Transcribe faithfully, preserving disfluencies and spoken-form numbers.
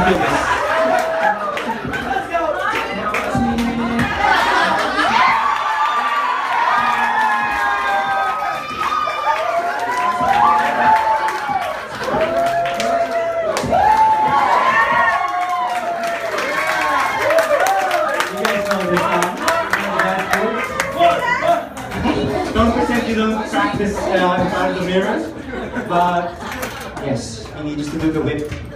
do this. Don't pretend you don't practice uh, in front of the mirror, but yes, you need just to do the whip.